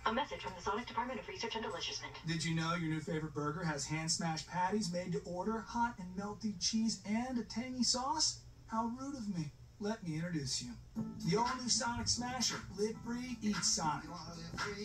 A message from the Sonic Department of Research and Deliciousment. Did you know your new favorite burger has hand-smashed patties made to order, hot and melty cheese, and a tangy sauce? How rude of me. Let me introduce you. The all-new Sonic Smasher. Live free, eat Sonic.